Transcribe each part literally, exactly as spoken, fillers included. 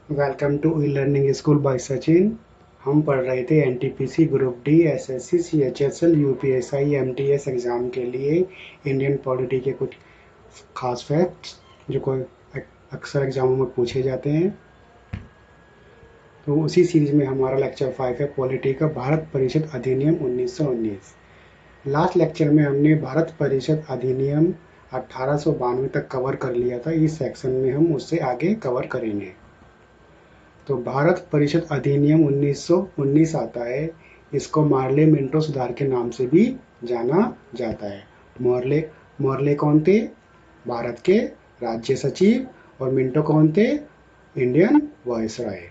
Welcome to e learning school by Sachin. हम पढ़ रहे थे NTPC group D, SSC, CHSL, UPSI, MTS exam के लिए इंडियन पॉलिटी के कुछ खास फैक्ट्स जो कोई अक्सर एग्जामों में पूछे जाते हैं। तो उसी सीरीज में हमारा लेक्चर फाइव है पॉलिटी का भारत परिषद अधिनियम उन्नीस सौ उन्नीस। लास्ट लेक्चर में हमने भारत परिषद अधिनियम अठारह सौ बानवे तक कवर कर लिया था। इस सेक्शन में हम उससे आगे कवर करेंगे। तो भारत परिषद अधिनियम उन्नीस सौ उन्नीस आता है। इसको मार्ले मिंटो सुधार के नाम से भी जाना जाता है। मॉर्ले मॉर्ले कौन थे? भारत के राज्य सचिव। और मिंटो कौन थे? Indian viceroy.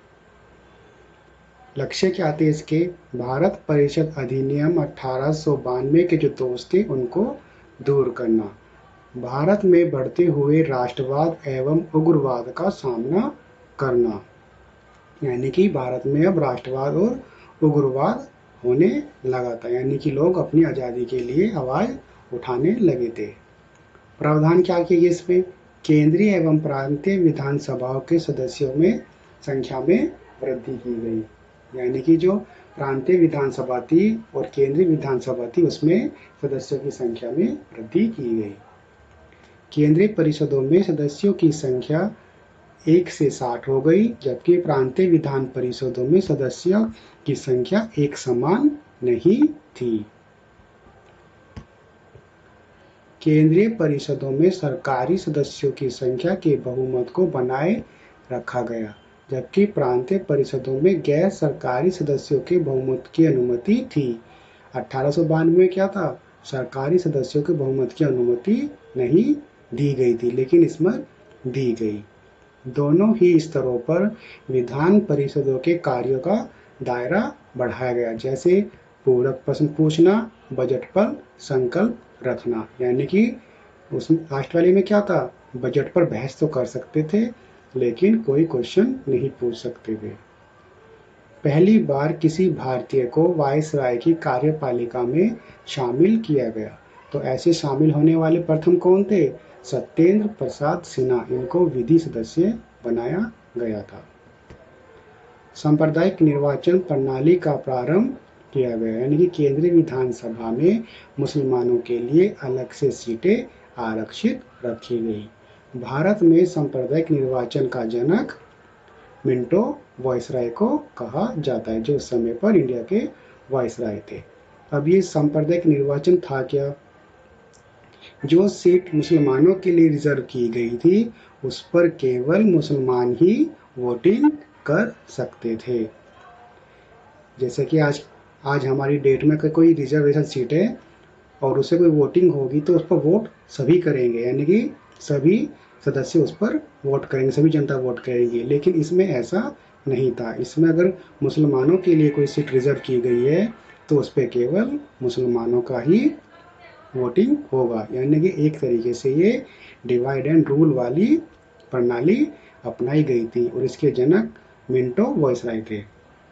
लक्ष्य क्या थे इसके? भारत परिषद अधिनियम अठारह सौ बानवे के जो दोष थे उनको दूर करना, भारत में बढ़ते हुए राष्ट्रवाद एवं उग्रवाद का सामना करना। यानी कि भारत में अब राष्ट्रवाद और उग्रवाद होने लगा था, यानी कि लोग अपनी आज़ादी के लिए आवाज़ उठाने लगे थे। प्रावधान क्या किए इसमें? केंद्रीय एवं प्रांतीय विधानसभाओं के सदस्यों में संख्या में वृद्धि की गई। यानी कि जो प्रांतीय विधानसभा थी और केंद्रीय विधानसभा थी उसमें सदस्यों की संख्या में वृद्धि की गई। केंद्रीय परिषदों में सदस्यों की संख्या एक से साठ हो गई, जबकि प्रांतीय विधान परिषदों में सदस्यों की संख्या एक समान नहीं थी। केंद्रीय परिषदों में सरकारी सदस्यों की संख्या के बहुमत को बनाए रखा गया, जबकि प्रांतीय परिषदों में गैर सरकारी सदस्यों के बहुमत की अनुमति थी। अठारह सौ बानवे में क्या था? सरकारी सदस्यों के बहुमत की अनुमति नहीं दी गई थी, लेकिन इसमें दी गई। दोनों ही स्तरों पर विधान परिषदों के कार्यों का दायरा बढ़ाया गया, जैसे पूरक प्रश्न पूछना, बजट पर संकल्प रखना। यानी कि उस लास्ट वाले में क्या था? बजट पर बहस तो कर सकते थे लेकिन कोई क्वेश्चन नहीं पूछ सकते थे। पहली बार किसी भारतीय को वायसराय की कार्यपालिका में शामिल किया गया। तो ऐसे शामिल होने वाले प्रथम कौन थे? सत्येंद्र प्रसाद सिन्हा। इनको विधि सदस्य बनाया गया था। सांप्रदायिक निर्वाचन प्रणाली का प्रारंभ किया गया, यानी कि केंद्रीय विधानसभा में मुसलमानों के लिए अलग से सीटें आरक्षित रखी गई। भारत में सांप्रदायिक निर्वाचन का जनक मिंटो वायसराय को कहा जाता है, जो उस समय पर इंडिया के वायसराय थे। अब ये सांप्रदायिक निर्वाचन था क्या? जो सीट मुसलमानों के लिए रिजर्व की गई थी उस पर केवल मुसलमान ही वोटिंग कर सकते थे। जैसे कि आज आज हमारी डेट में कोई रिजर्वेशन सीट है और उससे कोई वोटिंग होगी तो उस पर वोट सभी करेंगे, यानी कि सभी सदस्य उस पर वोट करेंगे, सभी जनता वोट करेगी। लेकिन इसमें ऐसा नहीं था। इसमें अगर मुसलमानों के लिए कोई सीट रिजर्व की गई है तो उस पर केवल मुसलमानों का ही वोटिंग होगा। यानी कि एक तरीके से ये डिवाइड एंड रूल वाली प्रणाली अपनाई गई थी और इसके जनक मिंटो वायसराय थे।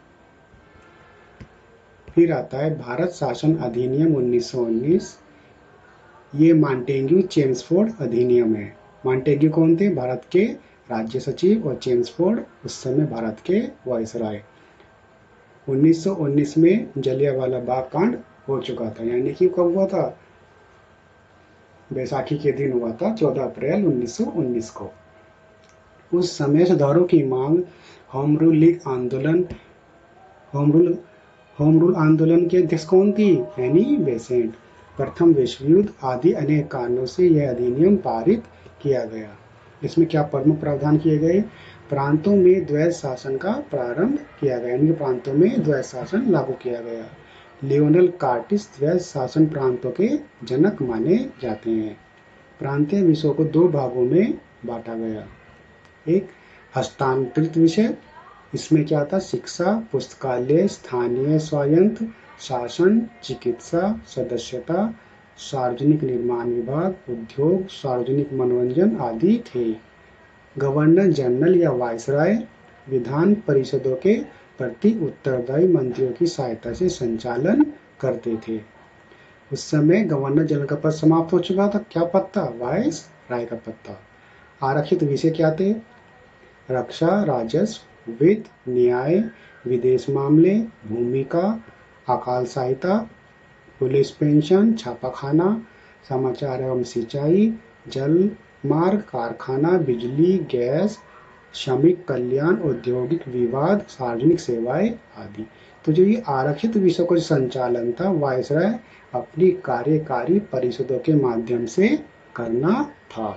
फिर आता है भारत शासन अधिनियम उन्नीस सौ उन्नीस। ये मॉन्टेग्यू चेम्सफोर्ड अधिनियम है। मॉन्टेग्यू कौन थे? भारत के राज्य सचिव, और चेम्सफोर्ड उस समय भारत के वायसराय। उन्नीस सौ उन्नीस में जलियांवाला बाग कांड हो चुका था, यानी कि कब हुआ था? बैसाखी के दिन हुआ था, चौदह अप्रैल उन्नीस सौ उन्नीस को। उस समय सुधारों की मांग, होम रूल लीग आंदोलन, होम रूल होम रूल आंदोलन की अध्यक्ष कौन थी? Annie Besant. प्रथम विश्व युद्ध आदि अनेक कारणों से यह अधिनियम पारित किया गया। इसमें क्या प्रमुख प्रावधान किए गए? प्रांतों में द्वैध शासन का प्रारंभ किया गया, यानी प्रांतों में द्वैध शासन लागू किया गया। लियोनल कार्टिस द्वैध शासन प्रांतों के जनक माने जाते हैं। प्रांतीय विषयों को दो भागों में बांटा गया। एक हस्तांतरित विषय, इसमें क्या था? शिक्षा, पुस्तकालय, स्थानीय स्वायत्त शासन, चिकित्सा, सदस्यता, सार्वजनिक निर्माण विभाग, उद्योग, सार्वजनिक मनोरंजन आदि थे। गवर्नर जनरल या वायसराय विधान परिषदों के प्रति उत्तरदायी मंत्रियों की सहायता से संचालन करते थे। उस समय गवर्नर जनरल का पद समाप्त हो चुका था। क्या पद था? वायसराय का पद था। आरक्षित विषय क्या थे? रक्षा, राजस्व, वित्त, न्याय, विदेश मामले, भूमि का, अकाल सहायता, पुलिस पेंशन, छापाखाना, समाचार एवं सिंचाई, जल मार्ग, कारखाना, बिजली, गैस, श्रमिक कल्याण, औद्योगिक विवाद, सार्वजनिक सेवाएं आदि। तो जो ये आरक्षित विषयों का संचालन था वायसराय अपनी कार्यकारी परिषदों के माध्यम से करना था।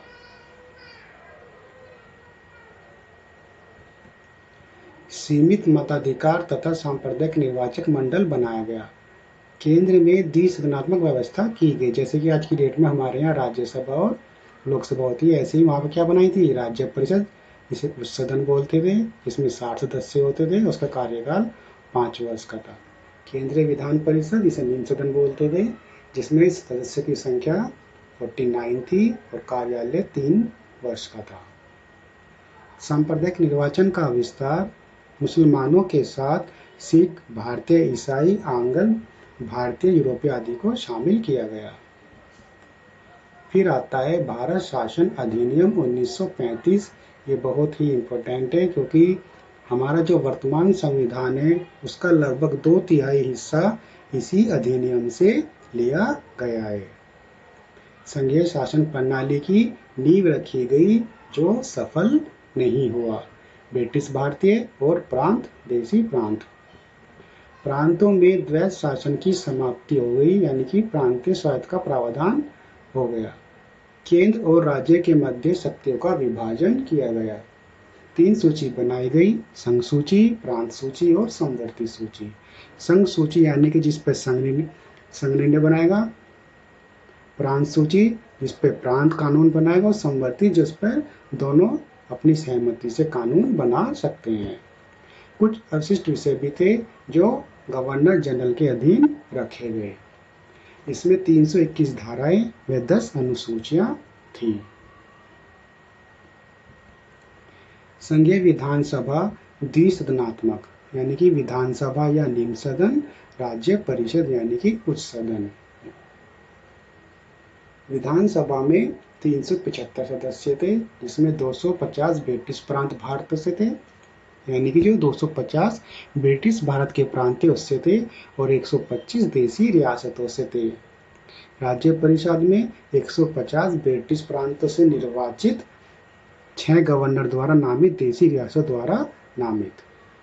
सीमित मताधिकार तथा सांप्रदायिक निर्वाचक मंडल बनाया गया। केंद्र में द्विसदनात्मक व्यवस्था की गई, जैसे कि आज की डेट में हमारे यहाँ राज्यसभा और लोकसभा होती है, ऐसे ही वहाँ पर क्या बनाई थी, राज्य परिषद, इसे उच्च सदन बोलते थे, इसमें साठ सदस्य होते थे, उसका कार्यकाल पाँच वर्ष का था। केंद्रीय विधान परिषद, इसे निम्न सदन बोलते थे, जिसमें सदस्य की संख्या उनचास थी और कार्यालय तीन वर्ष का था। सांप्रदायिक निर्वाचन का विस्तार, मुसलमानों के साथ सिख, भारतीय, ईसाई, आंग्ल, भारतीय, यूरोपीय आदि को शामिल किया गया। फिर आता है भारत शासन अधिनियम उन्नीस सौ पैंतीस। ये बहुत ही इम्पोर्टेंट है क्योंकि हमारा जो वर्तमान संविधान है उसका लगभग दो तिहाई हिस्सा इसी अधिनियम से लिया गया है। संघीय शासन प्रणाली की नींव रखी गई जो सफल नहीं हुआ। ब्रिटिश भारतीय और प्रांत देशी प्रांत। प्रांतों में द्वैत शासन की समाप्ति हो गई, यानी कि प्रांतीय स्वायत्त का प्रावधान हो गया। केंद्र और राज्य के मध्य शक्तियों का विभाजन किया गया। तीन सूची बनाई गई, संघ सूची, प्रांत सूची और समवर्ती सूची। संघ सूची यानी कि जिस पर संघ संघ निर्णय बनाएगा, प्रांत सूची जिस पर प्रांत कानून बनाएगा, और समवर्ती जिस पर दोनों अपनी सहमति से कानून बना सकते हैं। कुछ अवशिष्ट विषय भी थे जो गवर्नर जनरल के अधीन रखे गए। इसमें तीन सौ इक्कीस धाराएं व दस अनुसूचियां थी। संघीय विधानसभा द्विसदनात्मक, यानी कि विधानसभा या निम्न सदन, राज्य परिषद यानी कि उच्च सदन। विधानसभा में तीन सौ पचहत्तर सदस्य थे, जिसमें दो सौ पचास ब्रिटिश प्रांत भारत से थे, यानी कि जो दो सौ पचास ब्रिटिश भारत के प्रांत थे उससे थे, और एक सौ पच्चीस देशी रियासतों से थे। राज्य परिषद में एक सौ पचास ब्रिटिश प्रांतों से निर्वाचित, छह गवर्नर द्वारा नामित, देशी रियासत द्वारा नामित।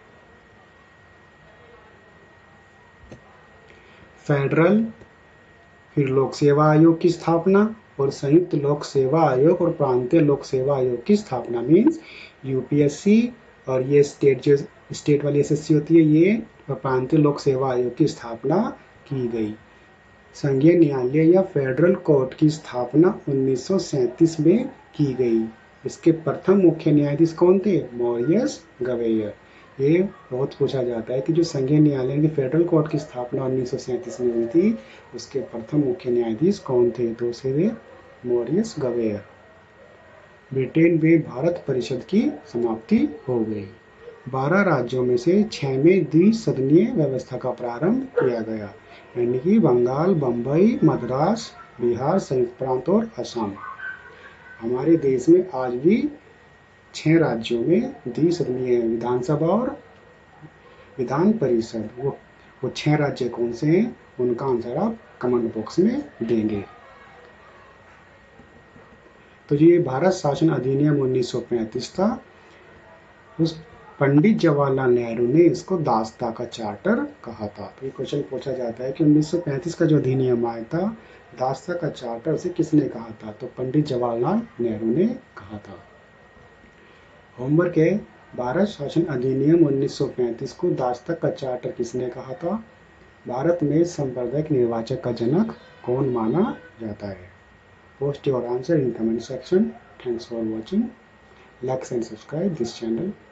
फेडरल, फिर लोक सेवा आयोग की स्थापना और संयुक्त लोक सेवा आयोग और प्रांतीय लोक सेवा आयोग की स्थापना। मीन्स यूपीएससी और ये स्टेट जो स्टेट वाली एसएससी होती है ये, और प्रांतीय लोक सेवा आयोग की स्थापना की गई। संघीय न्यायालय या फेडरल कोर्ट की स्थापना उन्नीस सौ सैंतीस में की गई। इसके प्रथम मुख्य न्यायाधीश कौन थे? Maurice Gwyer. ये बहुत पूछा जाता है कि जो संघीय न्यायालय की फेडरल कोर्ट की स्थापना उन्नीस सौ सैंतीस में हुई थी उसके प्रथम मुख्य न्यायाधीश कौन थे? तो से वे मॉरिस गवेयर। ब्रिटेन में भारत परिषद की समाप्ति हो गई। बारह राज्यों में से छह में द्विसदनीय व्यवस्था का प्रारंभ किया गया, यानी कि बंगाल, बम्बई, मद्रास, बिहार, संयुक्त प्रांत और असम। हमारे देश में आज भी छह राज्यों में द्विसदनीय विधानसभा और विधान परिषद। वो वो छह राज्य कौन से हैं उनका आंसर आप कमेंट बॉक्स में देंगे। तो ये भारत शासन अधिनियम उन्नीस सौ पैंतीस था। उस पंडित जवाहरलाल नेहरू ने इसको दास्ता का चार्टर कहा था। तो ये क्वेश्चन पूछा जाता है कि उन्नीस सौ पैंतीस का जो अधिनियम आया था दास्ता का चार्टर से किसने कहा था? तो पंडित जवाहरलाल नेहरू ने कहा था। होमवर्क है, भारत शासन अधिनियम उन्नीस सौ पैंतीस को दास्ता का चार्टर किसने कहा था? भारत में सांप्रदायिक निर्वाचक का जनक कौन माना जाता है? Post your answer in comment section. Thanks for watching. Like and subscribe this channel.